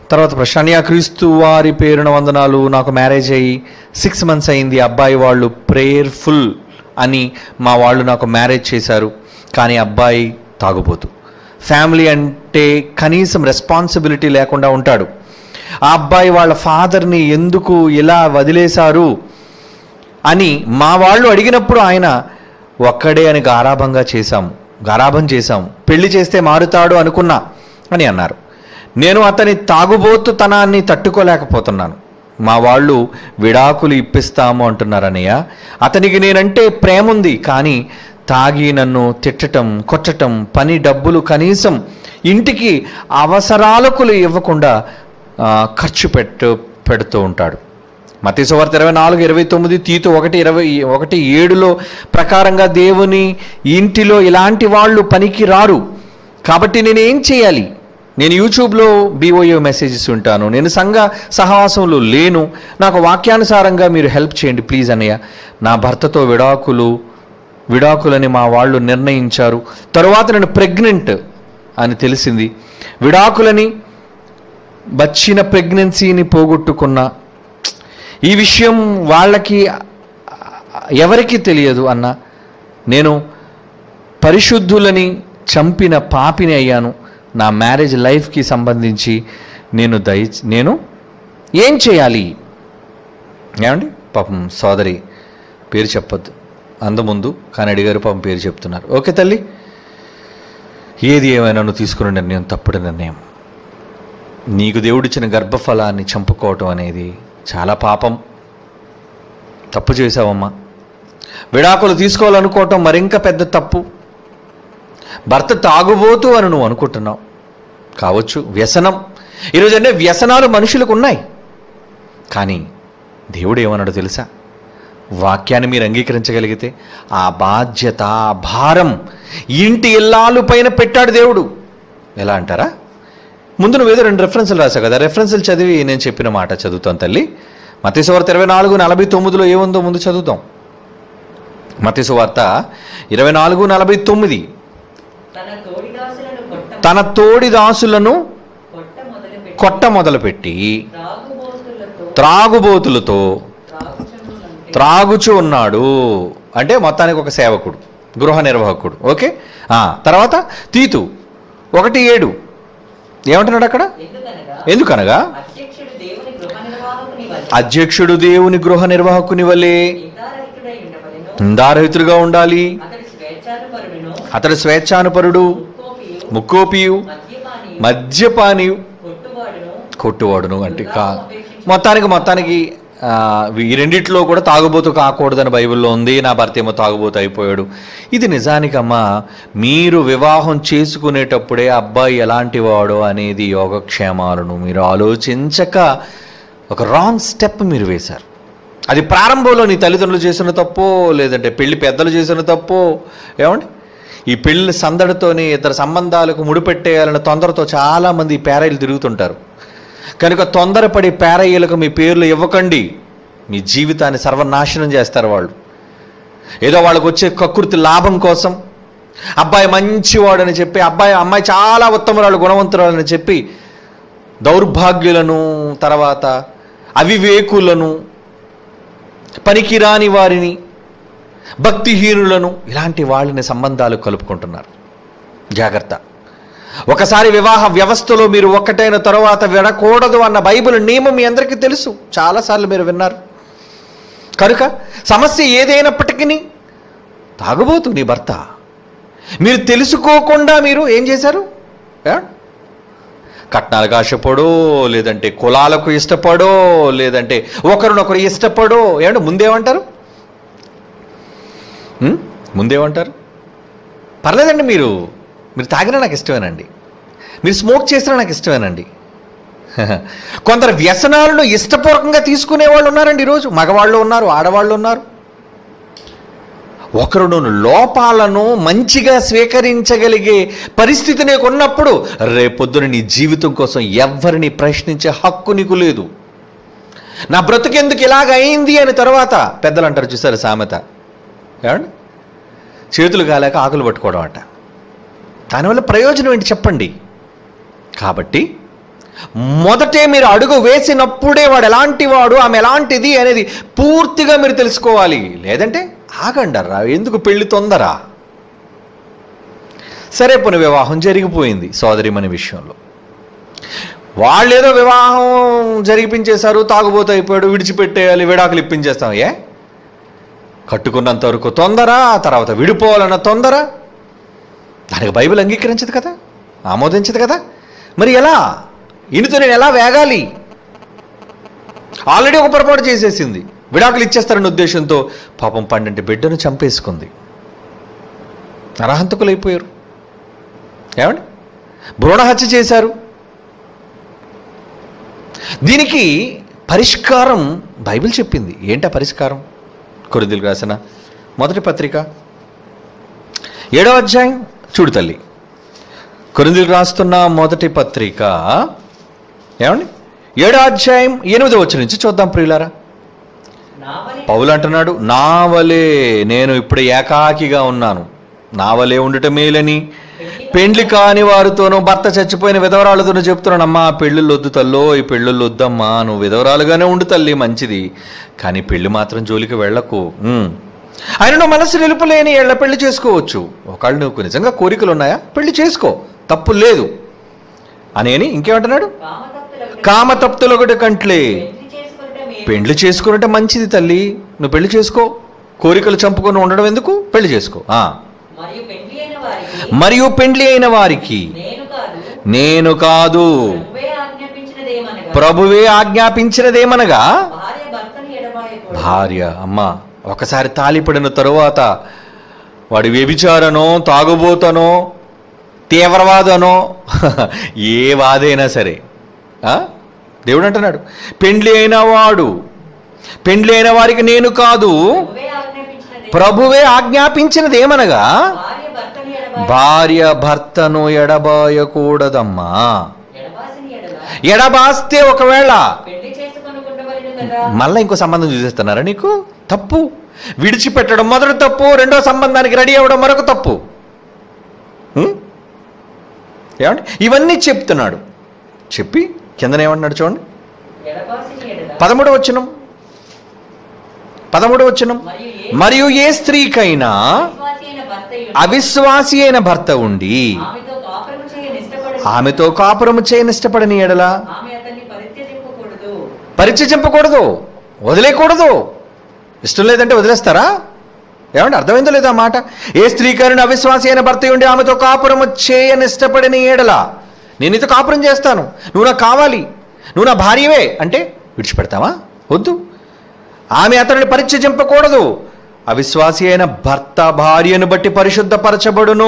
తర్వాత ప్రశ్న, అన్నయ్య క్రీస్తు వారి పేరున వందనాలు, నాకు మ్యారేజ్ అయ్యి 6 months అయింది. అబ్బాయి వాళ్ళు ప్రేయర్ఫుల్ అని మా వాళ్ళు నాకు మ్యారేజ్ చేశారు, కానీ అబ్బాయి తాగుబోతు. ఫ్యామిలీ అంటే కనీసం రెస్పాన్సిబిలిటీ లేకుండా ఉంటాడు. ఆ అబ్బాయి వాళ్ళ ఫాదర్ని ఎందుకు ఇలా వదిలేశారు అని మా వాళ్ళు అడిగినప్పుడు ఆయన ఒక్కడే అని గారాబం చేశాం, పెళ్లి చేస్తే మారుతాడు అనుకున్నా అని అన్నారు. నేను అతని తాగుబోతుతనాన్ని తట్టుకోలేకపోతున్నాను. మా వాళ్ళు విడాకులు ఇప్పిస్తాము అంటున్నారనయ్య. అతనికి నేనంటే ప్రేమ ఉంది, కానీ తాగి నన్ను తిట్టటం, కొట్టటం, పని డబ్బులు కనీసం ఇంటికి అవసరాలకు ఇవ్వకుండా ఖర్చు పెడుతూ ఉంటాడు. మత్తయి సువార్త 24:29, తీతు 1:7 ప్రకారంగా దేవుని ఇంటిలో ఇలాంటి వాళ్ళు పనికి రారు. కాబట్టి నేనేం చేయాలి? నేను యూట్యూబ్లో BOA మెసేజెస్ వింటాను, నేను సంఘ సహవాసంలో లేను, నాకు వాక్యానుసారంగా మీరు హెల్ప్ చేయండి ప్లీజ్ అన్నయ్య. నా భర్తతో విడాకులని మా వాళ్ళు నిర్ణయించారు. తరువాత నేను ప్రెగ్నెంట్ అని తెలిసింది. విడాకులని వచ్చిన ప్రెగ్నెన్సీని పోగొట్టుకున్నా. ఈ విషయం వాళ్ళకి ఎవరికి తెలియదు అన్న. నేను పరిశుద్ధులని చంపిన పాపిని అయ్యాను. నా మ్యారేజ్ లైఫ్కి సంబంధించి నేను ఏం చేయాలి? ఏమండి, పాపం సోదరి పేరు చెప్పొద్దు అందముందు, కానీ అడిగారు, పాపం పేరు చెప్తున్నారు. ఓకే తల్లి, ఏది ఏమైనా నువ్వు తీసుకున్న నిర్ణయం తప్పుడు నిర్ణయం. నీకు దేవుడిచ్చిన గర్భఫలాన్ని చంపుకోవటం అనేది చాలా పాపం. తప్పు చేసావమ్మా. విడాకులు తీసుకోవాలనుకోవటం మరింక పెద్ద తప్పు. భర్త తాగుబోతు అని నువ్వు అనుకుంటున్నావు కావచ్చు, వ్యసనం. ఈరోజు అంటే వ్యసనాలు మనుషులకు ఉన్నాయి, కానీ దేవుడు ఏమన్నాడో తెలుసా? వాక్యాన్ని మీరు అంగీకరించగలిగితే ఆ బాధ్యత, ఆ భారం ఇంటి ఇల్లాలు పైన పెట్టాడు దేవుడు. ఎలా అంటారా? ముందు నువ్వేదో 2 రెఫరెన్సులు రాశావు కదా, రెఫరెన్సులు చదివి నేను చెప్పిన మాట చదువుతాను తల్లి. మత్తయి సువార్త 24:49 ఏముందో ముందు చదువుతాం. మత్తయి సువార్త 24:49, తన తోడి దాసులను కొట్ట మొదలుపెట్టి త్రాగుబోతులతో త్రాగుచు ఉన్నాడు. అంటే మొత్తానికి ఒక సేవకుడు, గృహ నిర్వాహకుడు. ఓకే, తర్వాత తీతు 1:7 ఏమంటున్నాడు అక్కడ? ఎందుకనగా అధ్యక్షుడు దేవుని గృహ నిర్వాహకుని వలె నిందారహితుడుగా ఉండాలి. అతడు స్వేచ్ఛానుపరుడు, ముక్కోపియు, మద్యపానియు, కొట్టువాడును. అంటే మొత్తానికి ఈ రెండిట్లో కూడా తాగుబోతు కాకూడదని బైబిల్లో ఉంది. నా భర్త ఏమో తాగుబోతు అయిపోయాడు. ఇది నిజానికమ్మా మీరు వివాహం చేసుకునేటప్పుడే అబ్బాయి ఎలాంటి వాడో అనేది యోగక్షేమాలను మీరు ఆలోచించక ఒక రాంగ్ స్టెప్ మీరు వేశారు. అది ప్రారంభంలో నీ తల్లిదండ్రులు చేసిన తప్పో, లేదంటే పెళ్లి పెద్దలు చేసిన తప్పో. ఏమండి, ఈ పెళ్లి సందడితోనే ఇతర సంబంధాలకు ముడిపెట్టేయాలన్న తొందరతో చాలామంది పేరయ్యలు తిరుగుతుంటారు. కనుక తొందరపడి పేరయ్యలకు మీ పేర్లు ఇవ్వకండి. మీ జీవితాన్ని సర్వనాశనం చేస్తారు వాళ్ళు. ఏదో వాళ్ళకు వచ్చే కకృతి లాభం కోసం అబ్బాయి మంచివాడని చెప్పి, అమ్మాయి చాలా ఉత్తమరాలు, గుణవంతురాలని చెప్పి దౌర్భాగ్యులను, తర్వాత అవివేకులను, పనికిరాని వారిని, భక్తిహీనులను, ఇలాంటి వాళ్ళని సంబంధాలు కలుపుకుంటున్నారు. జాగ్రత్త. ఒకసారి వివాహ వ్యవస్థలో మీరు ఒక్కటైన తరువాత విడకూడదు అన్న బైబిల్ నియమం మీ అందరికీ తెలుసు, చాలాసార్లు మీరు విన్నారు. కనుక సమస్య ఏదైనప్పటికీ తాగుబోతు నీ భర్త, మీరు తెలుసుకోకుండా మీరు ఏం చేశారు? కట్నాలకు ఆశపడో, లేదంటే కులాలకు ఇష్టపడో, లేదంటే ఒకరినొకరు ఇష్టపడో. ఏమంటే ముందేమంటారు? పర్లేదండి, మీరు తాగినా నాకు ఇష్టమేనండి, మీరు స్మోక్ చేసినా నాకు ఇష్టమేనండి. కొందరు వ్యసనాలను ఇష్టపూర్వకంగా తీసుకునే వాళ్ళు ఉన్నారండి ఈరోజు. మగవాళ్ళు ఉన్నారు, ఆడవాళ్ళు ఉన్నారు. ఒకరు లోపాలను మంచిగా స్వీకరించగలిగే పరిస్థితి నీకు ఉన్నప్పుడు రేపొద్దున నీ జీవితం కోసం ఎవరిని ప్రశ్నించే హక్కు నీకు లేదు. నా బ్రతుకెందుకు ఇలాగ అయింది అని తర్వాత పెద్దలు అంటారు చూసారు సామెత, ఏమండి, చేతులు కాలేక ఆకులు పట్టుకోవడం అంట. దానివల్ల ప్రయోజనం ఏంటి చెప్పండి? కాబట్టి మొదటే మీరు అడుగు వేసినప్పుడే వాడు ఎలాంటి వాడు, ఆమె ఎలాంటిది అనేది పూర్తిగా మీరు తెలుసుకోవాలి. లేదంటే ఆగండరా, ఎందుకు పెళ్లి తొందర? సరే, పోనీ వివాహం జరిగిపోయింది సోదరిమణి విషయంలో. వాళ్ళేదో వివాహం జరిగిపించేశారు, తాగుబోతు అయిపోయాడు, విడిచిపెట్టేయాలి, విడాకులు ఇప్పించేస్తాం. కట్టుకున్నంత వరకు తొందర, తర్వాత విడిపోవాలన్న తొందర. దానికి బైబిల్ అంగీకరించదు కదా, ఆమోదించదు కదా. మరి ఎలా? ఈయనతో నేను ఎలా వేగాలి? ఆల్రెడీ ఒక పొరపాటు చేసేసింది, విడాకులు ఇచ్చేస్తారన్న ఉద్దేశంతో పాపం 12 బిడ్డను చంపేసుకుంది. నరహంతకులైపోయారు. ఏమండి? భ్రూణహత్య చేశారు. దీనికి పరిష్కారం బైబిల్ చెప్పింది. ఏంటా పరిష్కారం? కొరింథీయులకు రాసిన మొదటి పత్రిక 7వ అధ్యాయం చూడు తల్లి. కొరింథీయులకు రాస్తున్న మొదటి పత్రిక ఏమండి 7వ అధ్యాయం 8వ వచనం నుంచి చూద్దాం ప్రియులారా. పౌలు అంటున్నాడు, నా వలే నేను ఇప్పుడు ఏకాకిగా ఉన్నాను, నా వలే ఉండటం మేలని పెండ్లి కాని వారితోనూ భర్త చచ్చిపోయిన విధవరాలతోనూ చెప్తున్నాను. అమ్మా, పెళ్ళిళ్ళు వద్దు తల్లో, ఈ పెళ్ళిళ్ళు వద్దమ్మా, నువ్వు విధవరాలుగానే ఉండు తల్లి, మంచిది, కానీ పెళ్లి మాత్రం జోలికి వెళ్ళకు. ఆయన నువ్వు మనసు నిలుపులేని ఏళ్ళ పెళ్లి చేసుకోవచ్చు. ఒకళ్ళు నువ్వు నిజంగా కోరికలు ఉన్నాయా, పెళ్లి చేసుకో, తప్పు లేదు అని. ఇంకేమంటున్నాడు? కామతప్తులొకటి కంట్లే పెళ్లి చేసుకున్నట్టే మంచిది తల్లి, నువ్వు పెళ్లి చేసుకో, కోరికలు చంపుకొని ఉండడం ఎందుకు, పెళ్లి చేసుకో. మరియు పెండ్లి అయిన వారికి నేను కాదు, ప్రభువే ఆజ్ఞాపించినదేమనగా భార్య. అమ్మా, ఒకసారి తాళిపడిన తరువాత వాడు వ్యభిచారనో, తాగుబోతనో, తీవ్రవాదనో, ఏ వాదైనా సరే దేవుడు అంటున్నాడు, పెండ్లి అయిన వారికి నేను కాదు, ప్రభువే ఆజ్ఞాపించినది ఏమనగా భార్య భర్తను ఎడబాయకూడదమ్మా. ఎడబాస్తే ఒకవేళ మళ్ళా ఇంకో సంబంధం చూసేస్తున్నారా నీకు? తప్పు. విడిచిపెట్టడం మొదటి తప్పు, రెండో సంబంధానికి రెడీ అవ్వడం మరొక తప్పు. ఏమండి? ఇవన్నీ చెప్తున్నాడు. చెప్పి కిందనేమంటున్నాడు చూడండి, 13వ వచనం. మరియు ఏ స్త్రీకైనా అవిశ్వాసి అయిన భర్త ఉండి ఆమెతో కాపురము చేయనిష్టపడని ఎడల పరిచయం చెప్పకూడదు, వదిలేయకూడదు. ఇష్టం లేదంటే వదిలేస్తారా? ఏమంటే అర్థమైందో లేదా మాట? ఏ స్త్రీకైనా అవిశ్వాసి అయిన భర్త ఉండి ఆమెతో కాపురము చేయనిష్టపడని ఎడల, నేను నీతో కాపురం చేస్తాను, నువ్వు నాకు కావాలి, నువ్వు నా భార్యవే అంటే విడిచిపెడతావా? వద్దు. ఆమె అతనిని పరిచయింపకూడదు. అవిశ్వాసి అయిన భర్త భార్యను బట్టి పరిశుద్ధపరచబడును.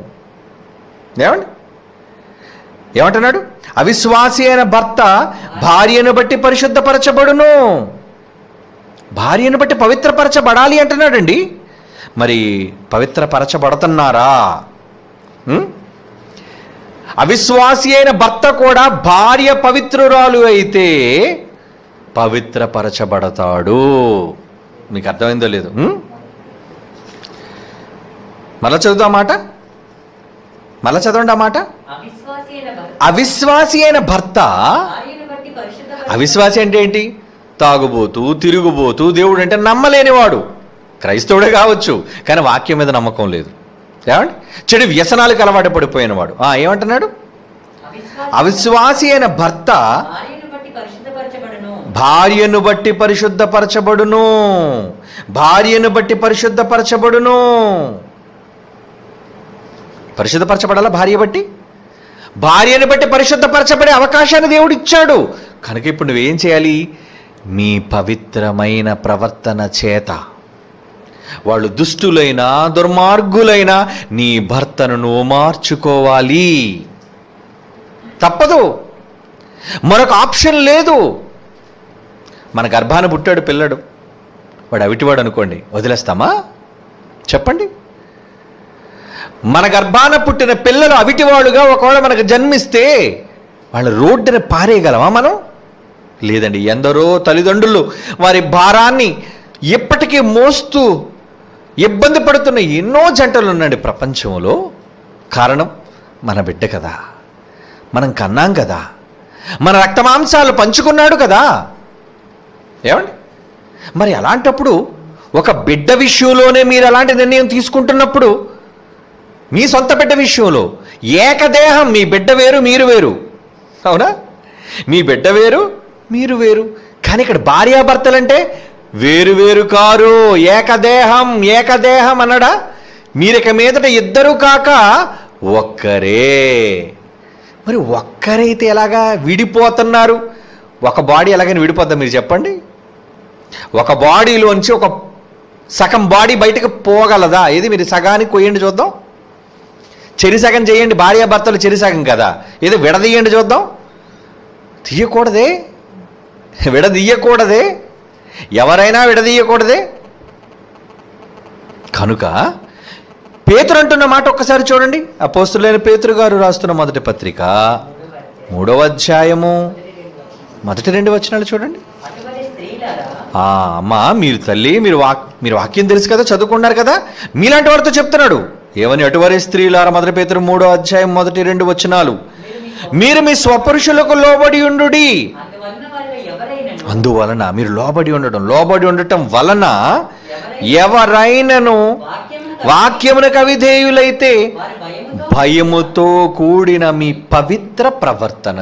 ఏమంటున్నాడు? అవిశ్వాసి అయిన భర్త భార్యను బట్టి పరిశుద్ధపరచబడును. భార్యను బట్టి పవిత్రపరచబడాలి అంటున్నాడండి. మరి పవిత్రపరచబడుతున్నారా? అవిశ్వాసి అయిన భర్త కూడా భార్య పవిత్రురాలు అయితే పవిత్రపరచబడతాడు. మీకు అర్థమైందో లేదు? మళ్ళా చదువుతా మాట, మళ్ళా చదవండి ఆ మాట. అవిశ్వాసి అయిన భర్త, అవిశ్వాసి అంటే ఏంటి? తాగుబోతూ, తిరుగుబోతూ, దేవుడు అంటే నమ్మలేనివాడు. క్రైస్తవుడే కావచ్చు, కానీ వాక్యం మీద నమ్మకం లేదు. ఏమండి? చెడు వ్యసనాలకు అలవాటు పడిపోయినవాడు. ఏమంటున్నాడు? అవిశ్వాసి అయిన భర్త భార్యను బట్టి పరిశుద్ధపరచబడును. భార్యను బట్టి పరిశుద్ధపరచబడును. పరిశుద్ధపరచబడాలా? భార్యను బట్టి పరిశుద్ధపరచబడే అవకాశాన్ని దేవుడు ఇచ్చాడు. కనుక ఇప్పుడు నువ్వేం చేయాలి? నీ పవిత్రమైన ప్రవర్తన చేత వాళ్ళు దుష్టులైనా దుర్మార్గులైనా నీ భర్తను నువ్వు మార్చుకోవాలి. తప్పదు, మరొక ఆప్షన్ లేదు. మన గర్భాన పుట్టాడు పిల్లడు, వాడు అవిటివాడు అనుకోండి, వదిలేస్తామా? చెప్పండి. మన గర్భాన పుట్టిన పిల్లలు అవిటివాడుగా ఒకవేళ మనకు జన్మిస్తే వాళ్ళ రోడ్డున పారేయగలమా మనం? లేదండి. ఎందరో తల్లిదండ్రులు వారి భారాన్ని ఎప్పటికీ మోస్తూ ఇబ్బంది పడుతున్న ఎన్నో జంటలు ఉన్నాయండి ప్రపంచంలో. కారణం మన బిడ్డ కదా, మనం కన్నాం కదా, మన రక్తమాంసాలు పంచుకున్నాడు కదా. ఏమండి? మరి అలాంటప్పుడు ఒక బిడ్డ విషయంలోనే మీరు అలాంటి నిర్ణయం తీసుకుంటున్నప్పుడు, మీ సొంత బిడ్డ విషయంలో ఏకదేహం, మీ బిడ్డ వేరు మీరు వేరు, అవునా? మీ బిడ్డ వేరు మీరు వేరు. కానీ ఇక్కడ భార్యాభర్తలంటే వేరు వేరు కారు, ఏకదేహం. ఏకదేహం అన్నాడా? మీరిక మీదట ఇద్దరు కాక ఒక్కరే. మరి ఒక్కరైతే ఎలాగా విడిపోతున్నారు? ఒక బాడీ ఎలాగైనా విడిపోద్దా మీరు చెప్పండి? ఒక బాడీలోంచి ఒక సగం బాడీ బయటకు పోగలదా? ఏది మీరు సగానికి కొయ్యండి చూద్దాం. చెరిసగం చేయండి, భార్యాభర్తలు చెరిసగం కదా, ఏదో విడదీయండి చూద్దాం. తీయకూడదే, విడదీయకూడదే, ఎవరైనా విడదీయకూడదే. కనుక పేతురు అంటున్న మాట ఒక్కసారి చూడండి. అపోస్తులైన పేతురు గారు రాస్తున్న మొదటి పత్రిక 3వ అధ్యాయము మొదటి 2 వచనాలు చూడండి. అమ్మా, మీరు తల్లి, మీరు వాక్యం తెలుసు కదా, చదువుకున్నారు కదా, మీలాంటి వారితో చెప్తున్నాడు. ఏమని? అటువరే స్త్రీలారా, మొదటి పేతురు 3వ అధ్యాయం మొదటి 2 వచనాలు. మీరు మీ స్వపురుషులకు లోబడి ఉండుడి. అందువలన మీరు లోబడి ఉండటం వలన ఎవరైనను వాక్యమునకు అవిధేయులైతే భయముతో కూడిన మీ పవిత్ర ప్రవర్తన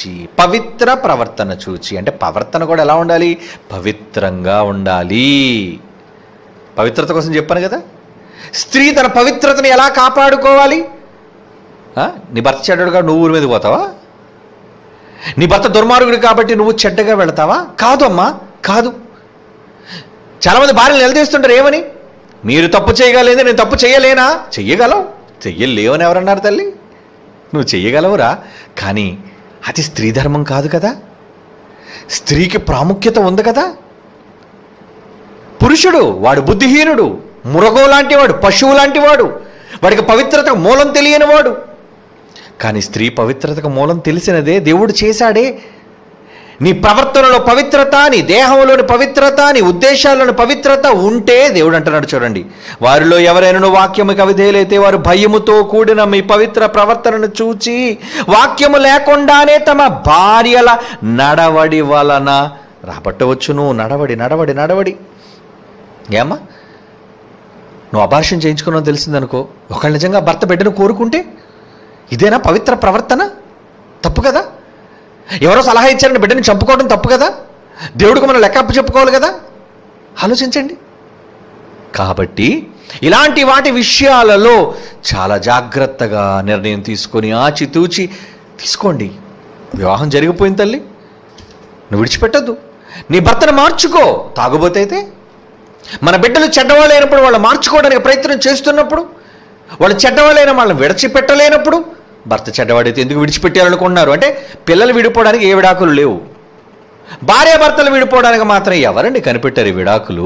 చూచి, అంటే ప్రవర్తన కూడా ఎలా ఉండాలి? పవిత్రంగా ఉండాలి. పవిత్రత కోసం చెప్పాను కదా. స్త్రీ తన పవిత్రతను ఎలా కాపాడుకోవాలి? నీ భర్త చెడ్డడుగా నువ్వు ఊరి మీద పోతావా? నీ భర్త దుర్మార్గుడు కాబట్టి నువ్వు చెడ్డగా వెళతావా? కాదు అమ్మా, కాదు. చాలామంది భార్యలు నిలదీస్తుంటారు. ఏమని? మీరు తప్పు చేయగలేదు, నేను తప్పు చేయలేనా? చెయ్యగలవు. చెయ్యలేవని ఎవరన్నారు తల్లి? నువ్వు చెయ్యగలవురా. కానీ అది స్త్రీ ధర్మం కాదు కదా. స్త్రీకి ప్రాముఖ్యత ఉంది కదా. పురుషుడు వాడు బుద్ధిహీనుడు, మురగో లాంటి వాడు, పశువు లాంటి వాడు, వాడికి పవిత్రతకు మూలం తెలియని వాడు. కానీ స్త్రీ పవిత్రతకు మూలం తెలిసినదే, దేవుడు చేశాడే. నీ ప్రవర్తనలో పవిత్రత, నీ దేహంలోని పవిత్రత, నీ ఉద్దేశాల్లోని పవిత్రత ఉంటే, దేవుడు అంటున్నాడు చూడండి, వారిలో ఎవరైనా వాక్యముకి అవిధేయులైతే వారు భయముతో కూడిన మీ పవిత్ర ప్రవర్తనను చూచి వాక్యము లేకుండానే తమ భార్యల నడవడి వలన రాబట్టవచ్చును. నడవడి ఏమ్మా, నువ్వు అబార్షన్ చేయించుకున్నావు తెలిసిందనుకో, ఒకళ్ళు నిజంగా భర్త బిడ్డను కోరుకుంటే ఇదేనా పవిత్ర ప్రవర్తన? తప్పు కదా. ఎవరో సలహా ఇచ్చారని బిడ్డని చంపుకోవడం తప్పు కదా. దేవుడికి మనం లెక్కప్పు చెప్పుకోవాలి కదా. ఆలోచించండి. కాబట్టి ఇలాంటి వాటి విషయాలలో చాలా జాగ్రత్తగా నిర్ణయం తీసుకొని ఆచితూచి తీసుకోండి. వివాహం జరిగిపోయింది తల్లి, నువ్వు విడిచిపెట్టద్దు. నీ భర్తను మార్చుకో. తాగుబోతే అయితే మన బిడ్డలు చెడ్డవాళ్ళు అయినప్పుడు, వాళ్ళు మార్చుకోవడానికి ప్రయత్నం చేస్తున్నప్పుడు, వాళ్ళు చెడ్డవాళ్ళైన వాళ్ళని విడిచిపెట్టలేనప్పుడు, భర్త చెడ్డవాడైతే ఎందుకు విడిచిపెట్టాలనుకుంటున్నారు? అంటే పిల్లలు విడిపోవడానికి ఏ విడాకులు లేవు. భార్యాభర్తలు విడిపోవడానికి మాత్రం ఎవరండి కనిపెట్టారు ఈ విడాకులు?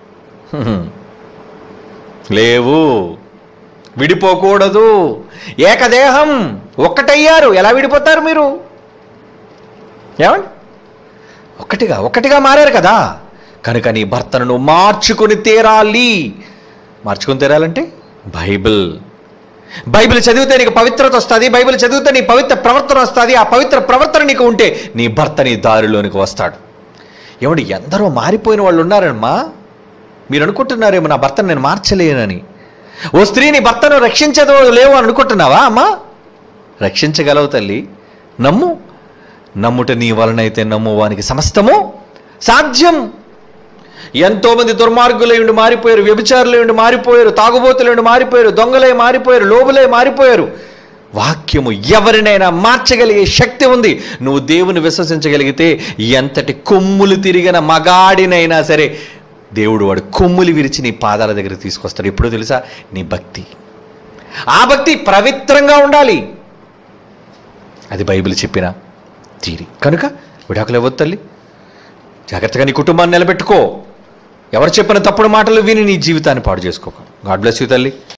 లేవు. విడిపోకూడదు. ఏకదేహం, ఒక్కటయ్యారు. ఎలా విడిపోతారు మీరు? ఏమండి? ఒక్కటిగా మారారు కదా. కనుక నీ భర్తను మార్చుకుని తీరాలి. మార్చుకుని తీరాలంటే బైబిల్ చదివితే నీకు పవిత్రత వస్తుంది. బైబిల్ చదివితే నీ పవిత్ర ప్రవర్తన వస్తుంది. ఆ పవిత్ర ప్రవర్తన నీకు ఉంటే నీ భర్త నీ దారిలోనికి వస్తాడు. ఏమండి, ఎందరో మారిపోయిన వాళ్ళు ఉన్నారమ్మా. మీరు అనుకుంటున్నారేమో నా భర్తను నేను మార్చలేనని. ఓ స్త్రీ నీ భర్తను రక్షించదో లేవు అని అనుకుంటున్నావా అమ్మా? రక్షించగలవు తల్లి. నమ్ముట నీ వలనైతే నమ్మువానికి సమస్తము సాధ్యం. ఎంతోమంది దుర్మార్గులై ఉండి మారిపోయారు, వ్యభిచారులై ఉండి మారిపోయారు, తాగుబోతులై ఉండి మారిపోయారు, దొంగలై మారిపోయారు, లోబులై మారిపోయారు. వాక్యము ఎవరినైనా మార్చగలిగే శక్తి ఉంది. నువ్వు దేవుని విశ్వసించగలిగితే ఎంతటి కొమ్ములు తిరిగిన మగాడినైనా సరే దేవుడు వాడు కొమ్ములు విరిచి నీ పాదాల దగ్గర తీసుకొస్తాడు. ఎప్పుడో తెలుసా? నీ భక్తి. ఆ భక్తి పవిత్రంగా ఉండాలి. అది బైబిల్ చెప్పిన తీరి. కనుక విడాకులు ఇవ్వద్దు తల్లి. జాగ్రత్తగా నీ కుటుంబాన్ని నిలబెట్టుకో. ఎవరు చెప్పిన తప్పుడు మాటలు విని నీ జీవితాన్ని పాడు చేసుకోక. గాడ్ బ్లెస్ యూ తల్లి.